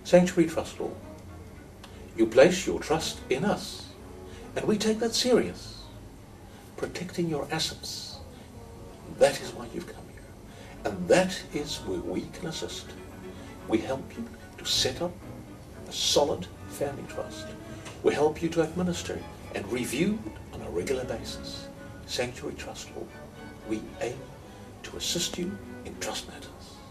Sanctuary Trust Law. You place your trust in us, and we take that serious. Protecting your assets. That is why you've come here. And that is where we can assist. We help you to set up a solid family trust. We help you to administer and review on a regular basis. Sanctuary Trust Law. We aim to assist you in trust matters.